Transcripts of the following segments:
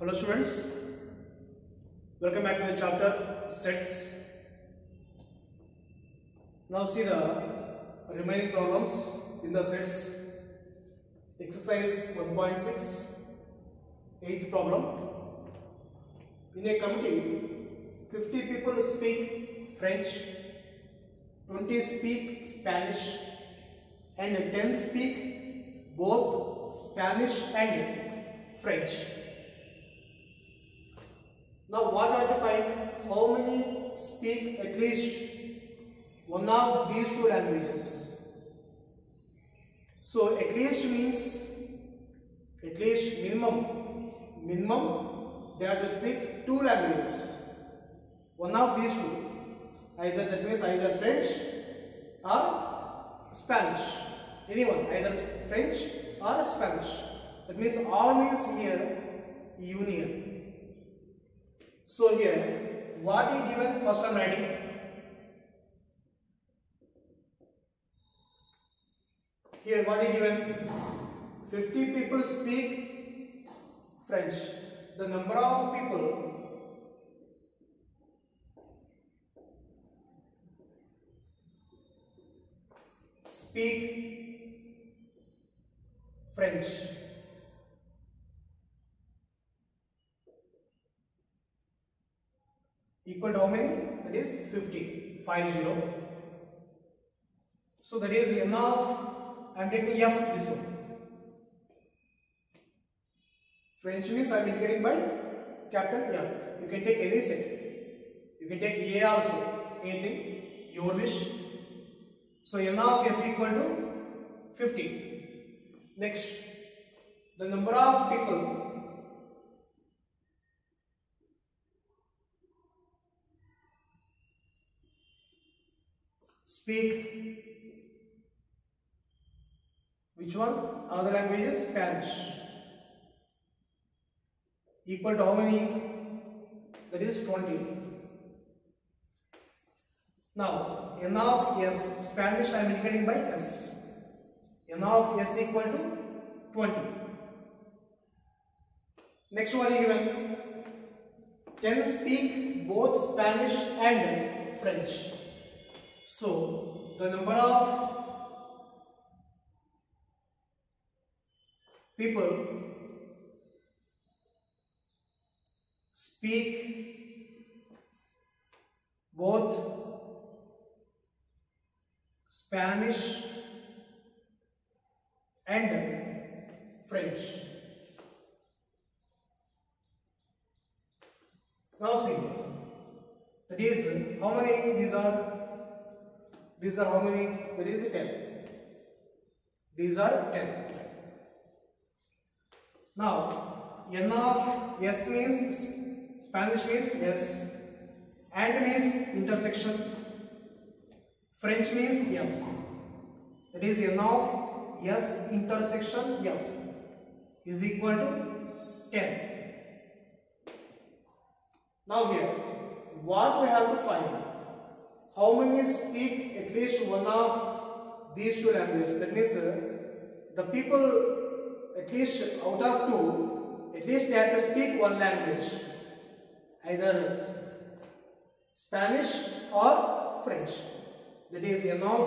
Hello students, welcome back to the chapter sets. Now see the remaining problems in the sets. Exercise 1.6, 8th problem. In a committee, 50 people speak French, 20 speak Spanish and 10 speak both Spanish and French. Now what I have to find? How many speak at least one of these two languages? So at least means at least minimum they have to speak two languages. One of these two. Either that means either French or Spanish. Anyone, either French or Spanish. That means all means here union. So here, what is given? First I am writing. Here what is given? 50 people speak French. The number of people speak French. Equal to how many? That is 50. 50. So that is n of, I am taking f this one. French means I am indicating by capital F. You can take any set. You can take A also. Anything your wish. So n of f equal to 50. Next, the number of people speak which one? Other languages? Spanish. Equal to how many? That is 20. Now n of s, Spanish I am indicating by s. N of s equal to 20. Next one is given. 10 speak both Spanish and French. So the number of people speak both Spanish and French. Now see, that is how many these are? These are how many? That is 10. These are 10. Now, n of s means, Spanish means s, and means intersection, French means f. That is n of s intersection f is equal to 10. Now here, what we have to find? How many speak at least one of these two languages? That means the people at least out of two, at least they have to speak one language, either Spanish or French. That is n of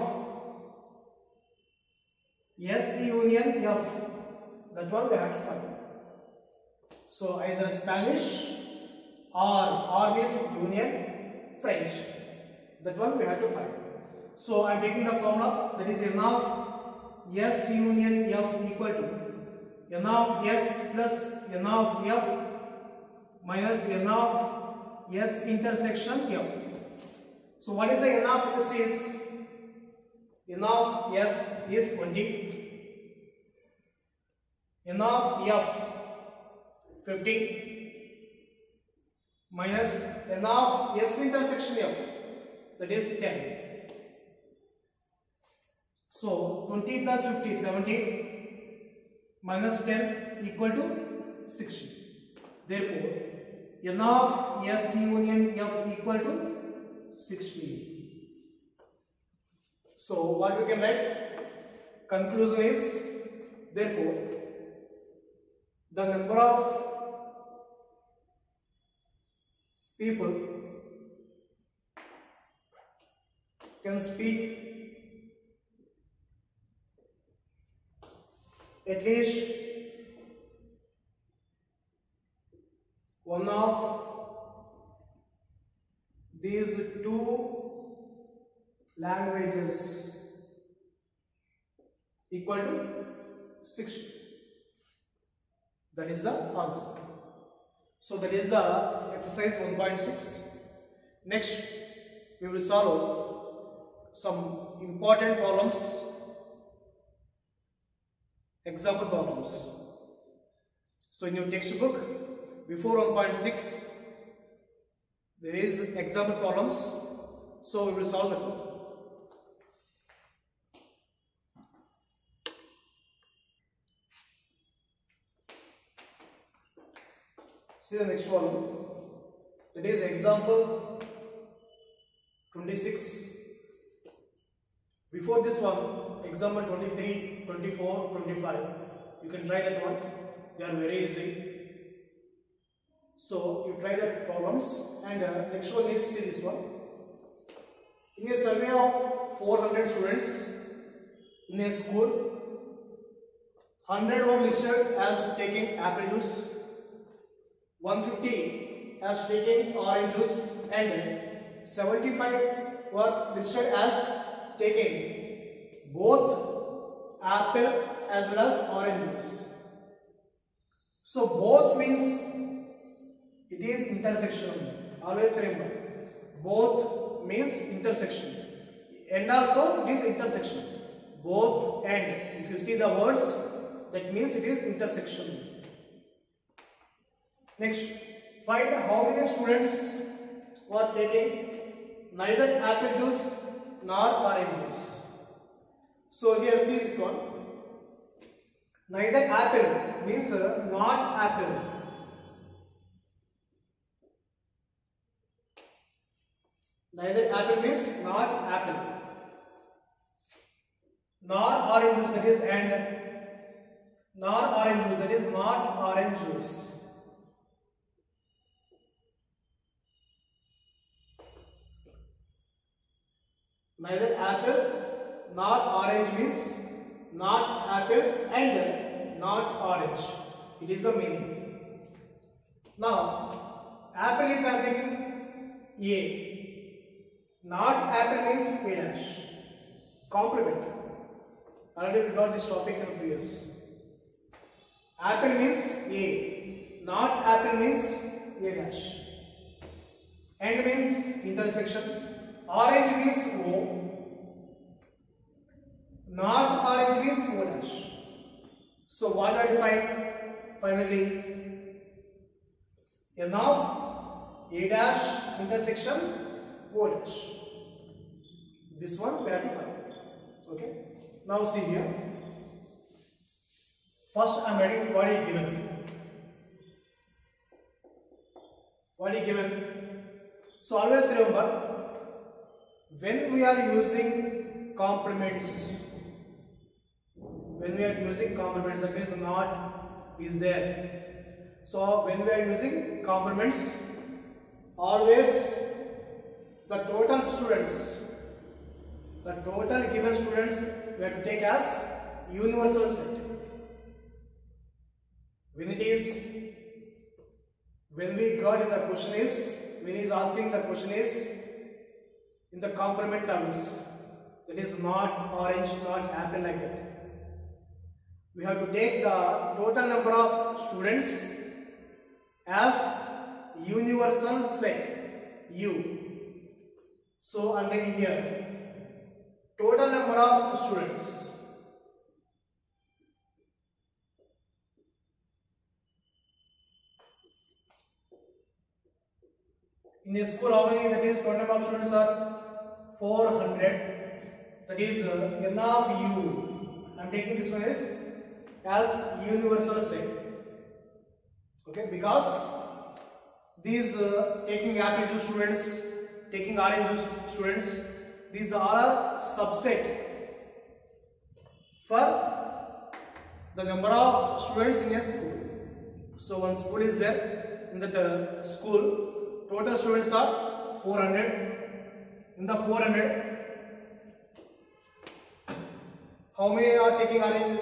s union f. That one we have to find. So either Spanish or means union French. That one we have to find. So I am taking the formula, that is n of s union f equal to n of s plus n of f minus n of s intersection f. So what is the n of s is? N of s is 20. N of f 50 minus n of s intersection f, that is 10. So 20 plus 50, 70 minus 10 equal to 60. Therefore, n of s union f equal to 60. So what we can write? Conclusion is, therefore, the number of people can speak at least one of these two languages equal to 60. That is the answer. So that is the exercise 1.6. Next, we will solve some important problems, example problems. So in your textbook, before 1.6, there is example problems. So we will solve the problem. See the next one. That is example 26. Before this one, example 23, 24, 25. You can try that one. They are very easy. So you try the problems, and next one is, see this one. In a survey of 400 students in a school, 100 were listed as taking apple juice, 150 as taking orange juice, and 75 were listed as taking both apple as well as orange juice. So both means it is intersection. Always remember, both means intersection, and also it is intersection. Both and, if you see the words, that means it is intersection. Next, find how many students were taking neither apple juice nor orange juice. So here see this one. Neither apple means not apple. Neither apple means not apple. Nor orange juice, that is, and nor orange juice, that is not orange juice. Neither apple nor orange means not apple and not orange. It is the meaning. Now, apple is having A. Not apple means A dash. Complement. Already we got this topic in previous. Apple means A. Not apple means A dash. And means intersection. Orange means O. Not orange means O dash. So what are defined? Finally, N of A dash intersection O dash. This one we have to find. Okay. Now see here. First I am writing what is given. What is given? So always remember, when we are using complements, that means not is there. So when we are using complements, always the total students, the total given students we have to take as universal set. When we got in the question is, when he is asking the question is in the complement terms, that is not orange, not apple, like that. We have to take the total number of students as universal set U. So I am taking here total number of students. In a school, how many? That is total number of students are 400. That is N of U. I am taking this one as universal set. Okay, because these taking apple juice students, taking orange juice students, these are a subset for the number of students in a school. So one school is there. In that school, total students are 400. In the 400, how many are taking orange?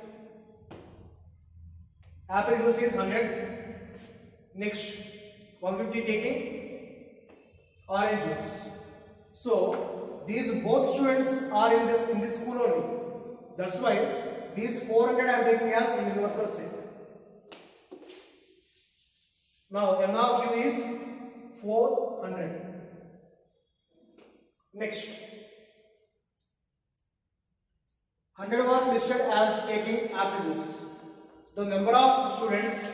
Apple juice is 100. Next, 150 taking orange juice. So these both students are in this school only. That's why these 400 I am taking as universal set. Now n of u is 400. Next, 100 were listed as taking apple juice. The number of students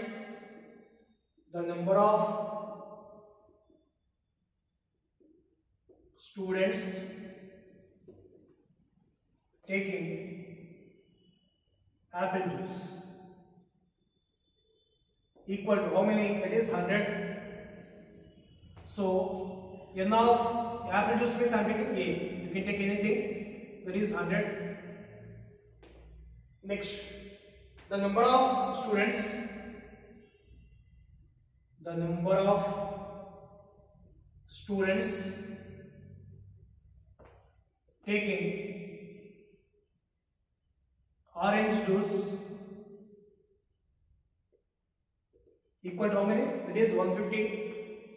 taking apple juice equal to how many? That is 100. So n of apple juice means I am taking A. You can take anything. That is 100. Next, the number of students taking orange juice equal to how many? That is 150.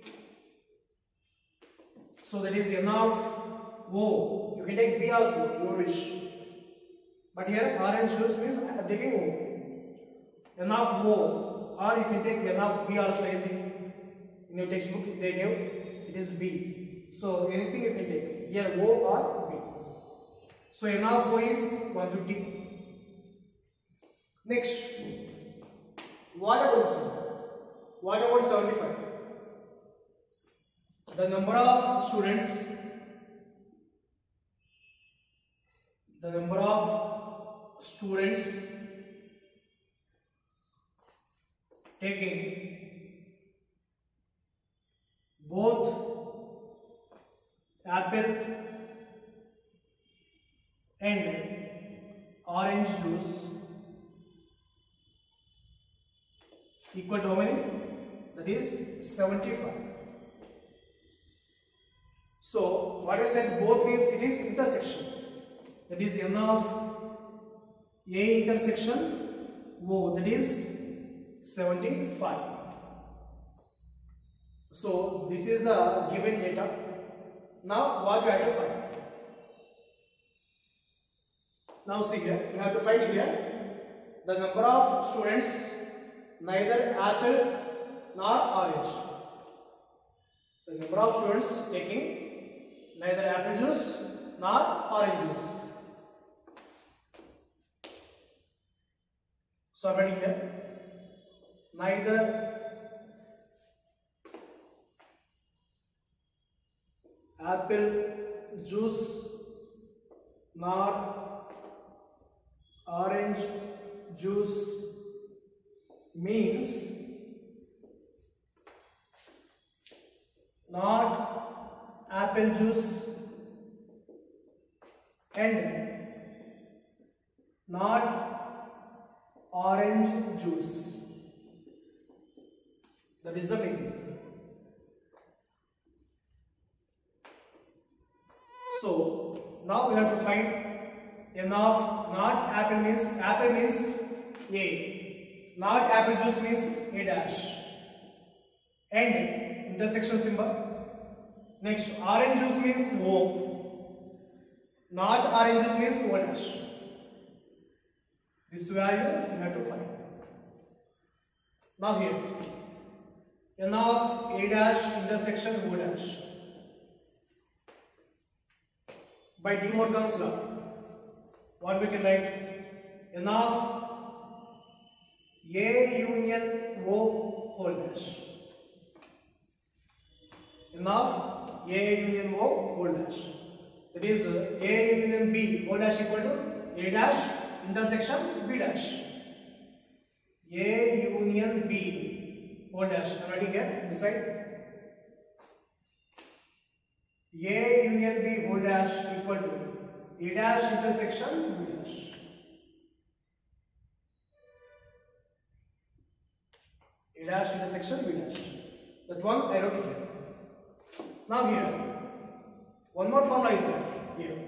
So that is n of O. You can take B also, your wish. But here orange juice means I am taking O. N of O, or you can take n of B also. Anything in your textbook they gave, it is B. So anything you can take, here O or B. So n of O is 150. Next, what about this one? What about 75? The number of students taking both apple and orange juice equal to how many? That is 75. So what I said, both means it is intersection. That is n of A intersection O, that is 75. So this is the given data. Now what we have to find? Now see here, you have to find here the number of students neither apple nor orange. The number of students taking neither apple juice nor orange juice. So I'm writing here neither apple juice nor orange juice means not apple juice and not orange juice. That is the meaning. So now we have to find n of not apple means A, not apple juice means A dash, and intersection symbol. Next, orange juice means O, not orange juice means O dash. This value you have to find. Now here, n of A dash intersection O dash. By De Morgan's law, what we can write? N of A union O whole dash. N of A union O whole dash. That is A union B whole dash equal to A dash intersection B dash. A union B whole dash. I am writing here beside. A union B whole dash equal to A dash intersection B dash. A dash intersection B dash. That one I wrote here. Now here, one more formula is there here.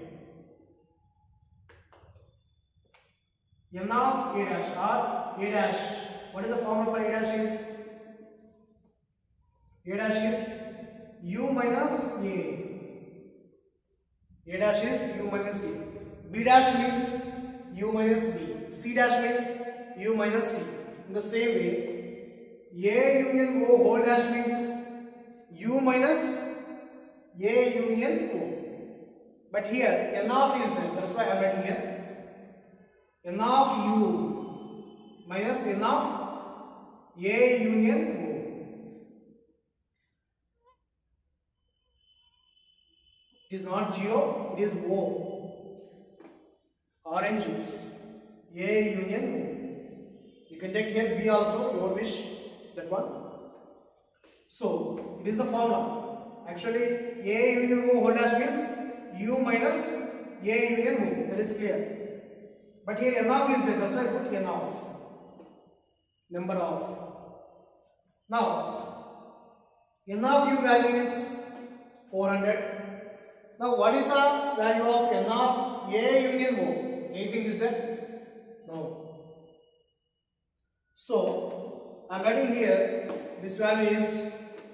N of A dash or A dash. What is the formula for A dash is? A dash is U minus A. A dash is U minus A. B dash means U minus B. C dash means U minus C. In the same way, A union O whole dash means U minus A union O. But here N of is there. That's why I am writing here. N of U minus N of A union O. It is not 0, it is O. Orange juice. A union O. You can take here B also, your wish, that one. So, it is the formula. Actually, A union O whole dash means U minus A union O. That is clear. But here N of is there, that's why I put N of. Number of. Now, N of U value is 400. Now, what is the value of N of A union O? Anything is there? No. So, I am writing here, this value is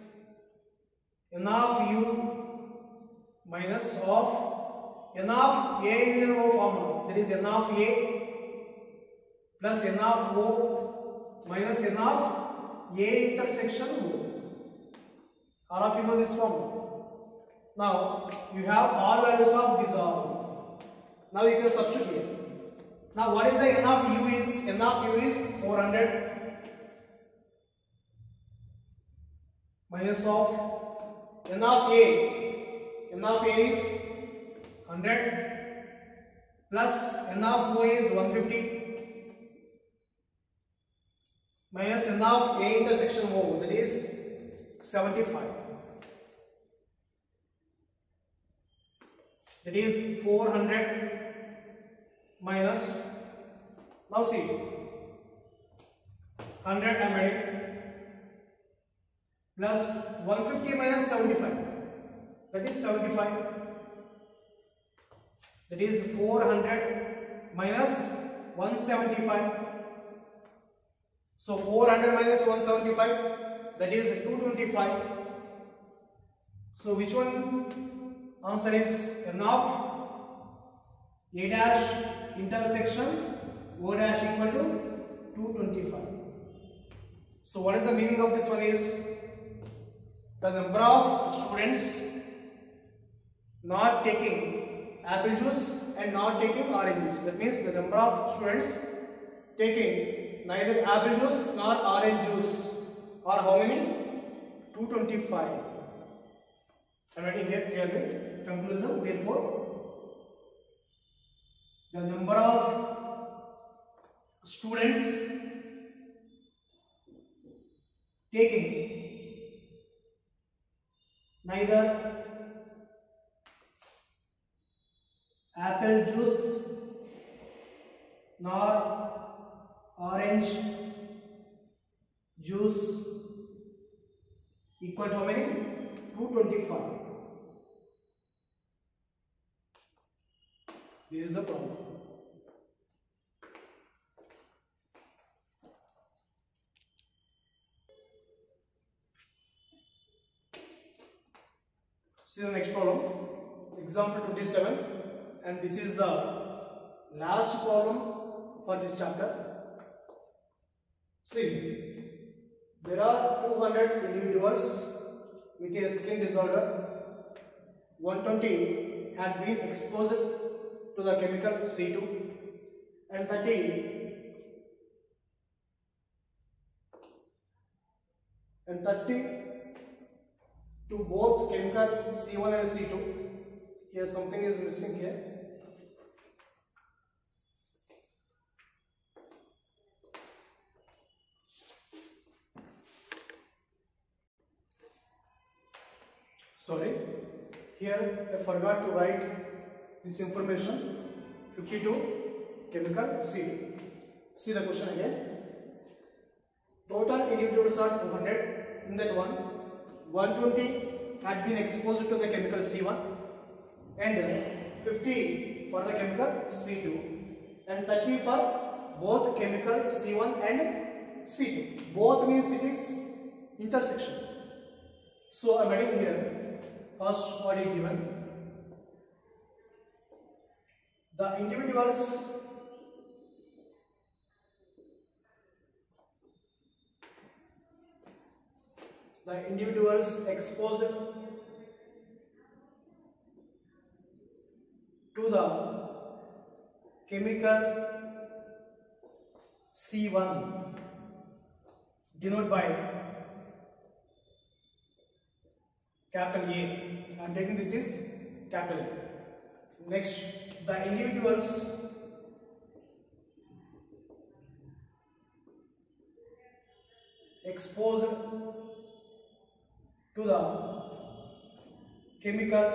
N of U minus of N of A union O formula. That is N of A plus N of O minus N of A intersection O. All of you know this formula. Now, you have all values of these all. Now, you can substitute here. Now, what is the N of U is? N of U is 400 minus of N of A. N of A is 100 plus N of O is 150 minus N of A intersection O, that is 75. That is 400 minus, now see, 100 I am adding, plus 150 minus 75, that is 75. That is 400 minus 175. So 400 minus 175, that is 225. So which one? Answer is N of A dash intersection O dash equal to 225. So what is the meaning of this one is the number of students not taking apple juice and not taking orange juice. That means the number of students taking neither apple juice nor orange juice are how many? 225. I am writing here clearly. Conclusion, therefore, the number of students taking neither apple juice nor orange juice equal to how many? 225. This is the problem. See the next problem, example 27, and this is the last problem for this chapter. See, there are 200 individuals with a skin disorder. 120 had been exposed to the chemical C2 and 30 to both chemical C1 and C2. Here something is missing here. Sorry, here I forgot to write this information. 52 chemical C2. See the question again. Total individuals are 200. In that one, 120 had been exposed to the chemical C1 and 50 for the chemical C2 and 30 for both chemical C1 and C2. Both means it is intersection. So I am writing here first what is given. The individuals exposed to the chemical C1 denoted by capital A. I am taking this is capital A. Next, the individuals exposed to the chemical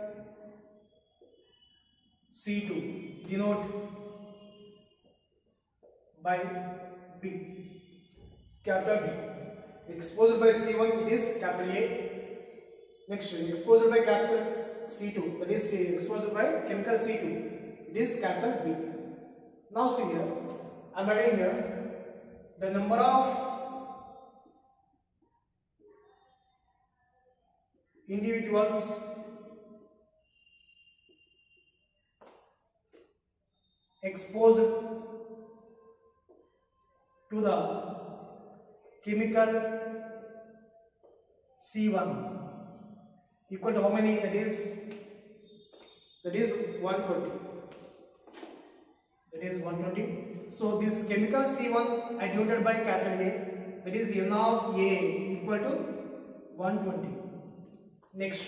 C2 denoted by B, capital B. Exposed by C1 it is capital A. Next, exposed by capital C2, that is exposed by chemical C2, it is capital B. Now see here, I am writing here the number of individuals exposed to the chemical C1 equal to how many? That is 120. That is 120. So this chemical C1 I denoted by capital A, that is N of A equal to 120. Next,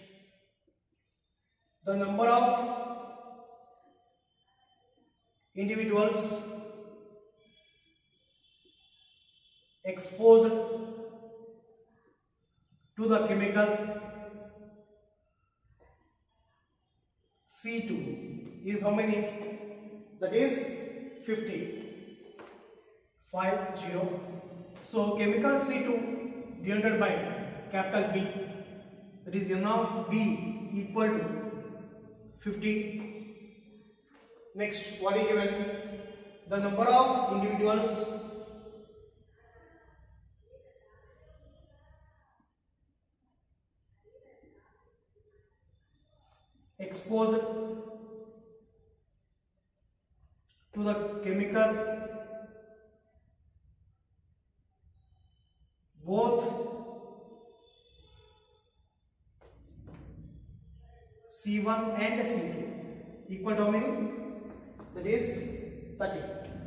the number of individuals exposed to the chemical C2 is how many? That is 50. 50. So chemical C2 denoted by capital B, that is N of B equal to 50. Next, what is given? The number of individuals exposed to the chemical both C1 and C2 equal to how many? That is 30.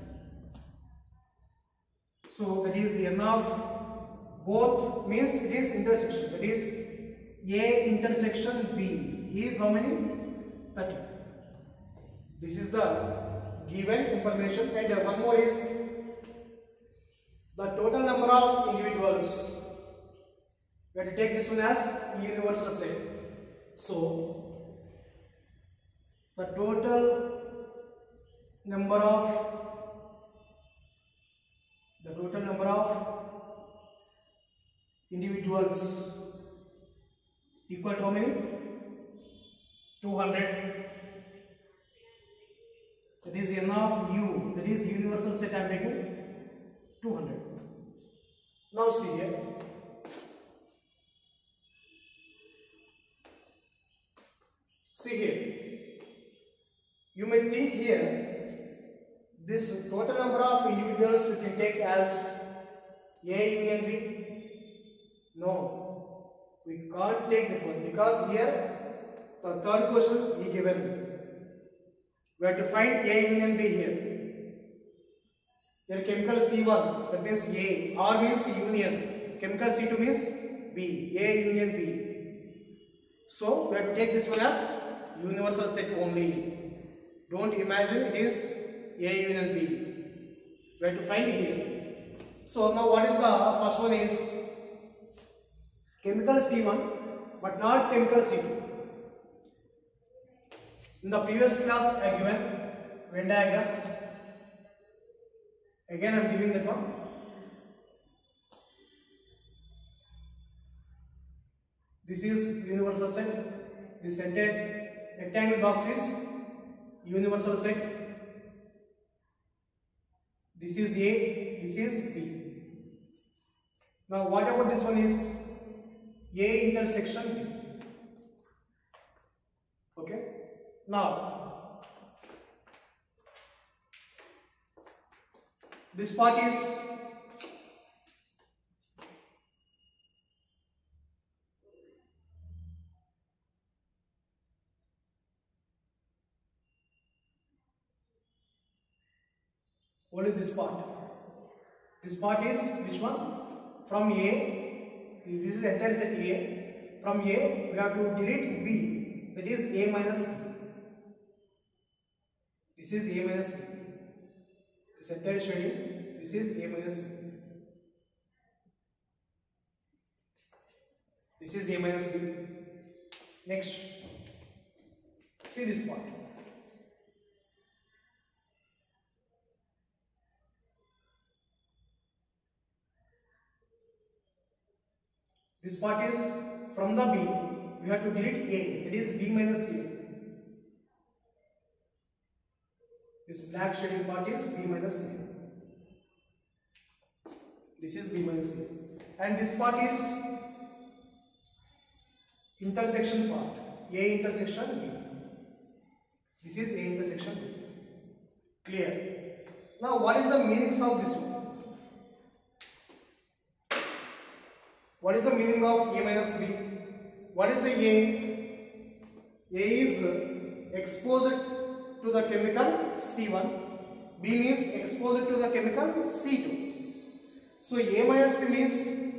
So that is N of both means it is intersection, that is A intersection B is how many? 30. This is the given information, and one more is the total number of individuals. We have to take this one as universal set. So the total number of individuals equal to how many? 200. That is N of U, that is universal set I am taking 200. Now see here, you may think here this total number of individuals we can take as A union B. No, we can't take that one, because here the third question is given. We have to find A union B here. Here chemical C1, that means A. R means union. Chemical C2 means B. A union B. So we have to take this one as universal set only. Don't imagine it is A union B. We have to find here. So now what is the first one is chemical C1 but not chemical C2. In the previous class I given Venn diagram. Again I am giving that one. This This is universal set. This entire rectangle box is universal set. This is A, this is B. Now what about this one is A intersection B. Okay. Now this part is only this part. This part is which one? From A, this is entire set A. From A, we have to delete B, that is A minus B. This is A minus B. This entire shading, this is A minus B. This is A minus B. Next, see this part. This part is from the B, we have to delete A, that is B minus A. This black shading part is B minus A. This is B minus A. And this part is intersection part, A intersection B. This is A intersection B. Clear? Now what is the meanings of this one? What is the meaning of A minus B? What is the A? A is exposed to the chemical C1. B means exposed to the chemical C2. So A minus B means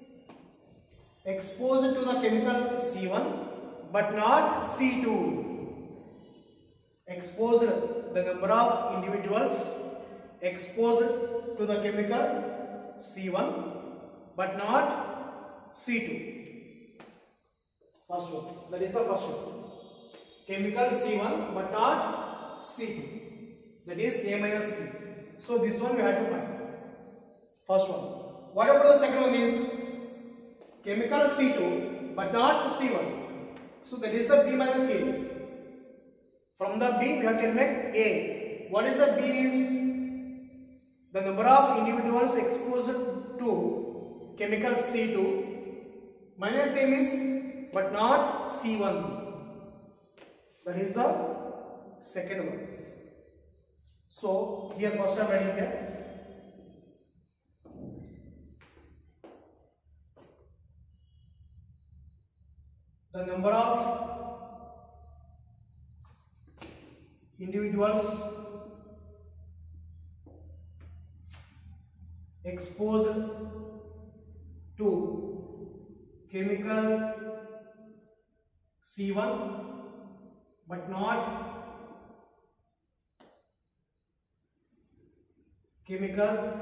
exposed to the chemical C1 but not C2. Exposed, the number of individuals exposed to the chemical C1 but not C2. First one, that is the first one. Chemical C1 but not C2. That is A minus B. So this one we have to find. First one. What about the second one is chemical C2 but not C1. So that is the B minus A. From the B we have to eliminate A. What is the B is the number of individuals exposed to chemical C2 minus A means but not C1. That is the second one. So here first I am writing here. The number of individuals exposed to chemical C1 but not chemical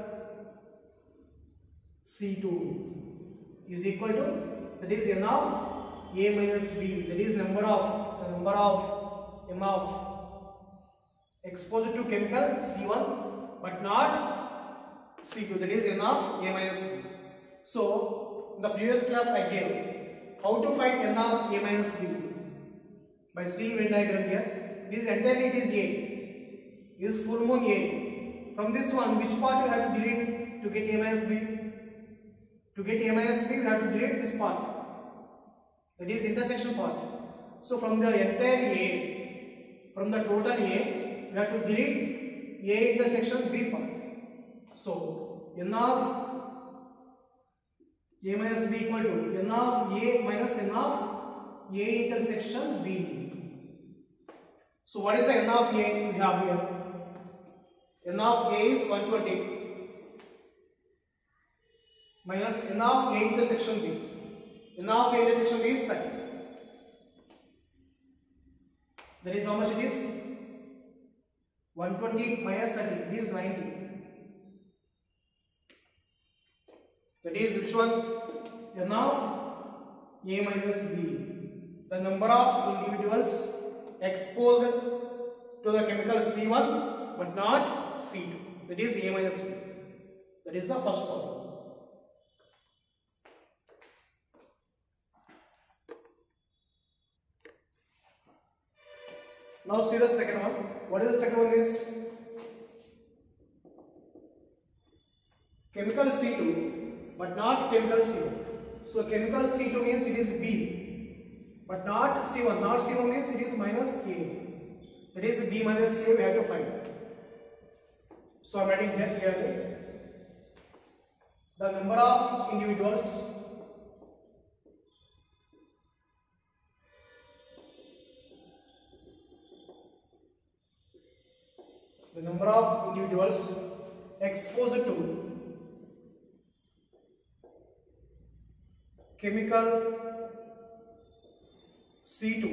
C2 is equal to, that is n of A minus B, that is number of m of exposed to chemical C1 but not C2, that is n of A minus B. So in the previous class I gave how to find n of A minus B by seeing Venn diagram here. This entirely it is A, is full moon A. From this one, which part you have to delete to get A minus B? To get A minus B, you have to delete this part, that is intersection part. So from the entire A, from the total A, you have to delete A intersection B part. So n of A minus B equal to n of A minus n of A intersection B. So what is the n of A we have here? N of A is 120 minus n of A intersection B. N of A intersection B is 30. That is how much it is? 120 minus 30, it is 90. That is which one? N of A minus B. The number of individuals exposed to the chemical C1 but not C2. That is A minus B. That is the first problem. Now see the second one. What is the second one is chemical C2 but not chemical C1. So chemical C2 means it is B but not C1. Not C1 means it is minus A. That is B minus A we have to find. So I am writing here clearly. The number of individuals exposed to chemical C2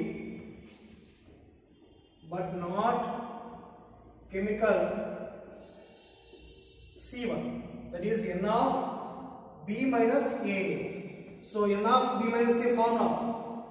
but not chemical C1, that is N of B minus A. So N of B minus A found now.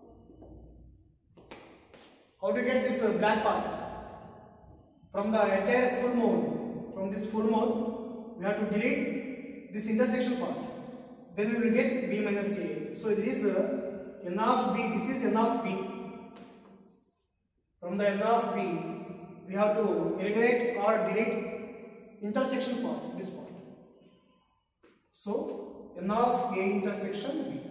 How do you get this black part? From the entire full mode, from this full mode, we have to delete this intersection part. Then we will get B minus A. So it is N of B, this is N of B. From the N of B, we have to eliminate or delete intersection part, this part. So N of A intersection B.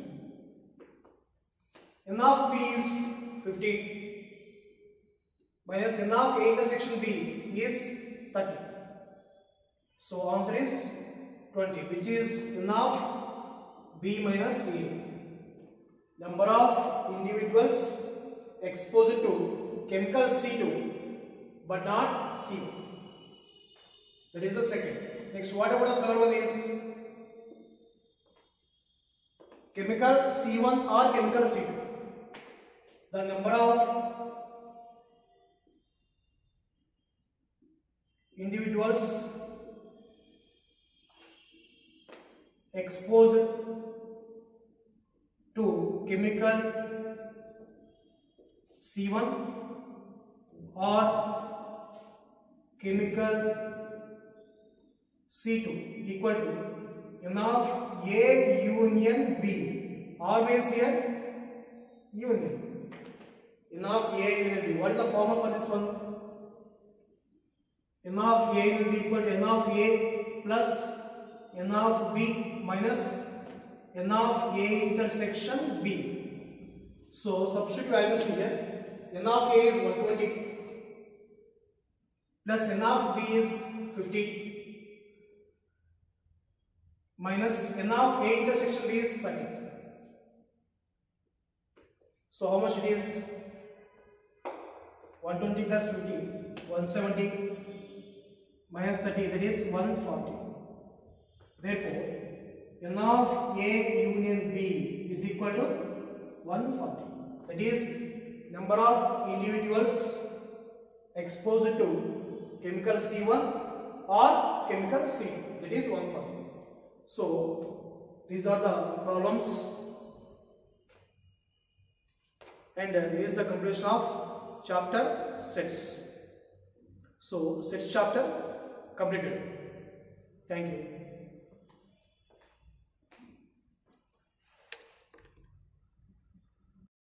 N of B is 50 minus N of A intersection B is 30. So answer is 20, which is N of B minus A. Number of individuals exposed to chemical C2 but not C1. That is the second. Next, what about the third one is chemical C1 or chemical C2. The number of individuals exposed to chemical C1 or chemical C2 equal to N of A union B. Always here union. N of A union B. What is the formula for this one? N of A will be equal to N of A plus N of B minus N of A intersection B. So substitute values here. N of A is 120 plus N of B is 50 minus N of A intersection B is 30. So how much it is? 120 plus 50, 170 minus 30, that is 140. Therefore, N of A union B is equal to 140. That is number of individuals exposed to chemical C1 or chemical C2. That is 140. So these are the problems, and this is the completion of chapter sets. So sets chapter completed. Thank you.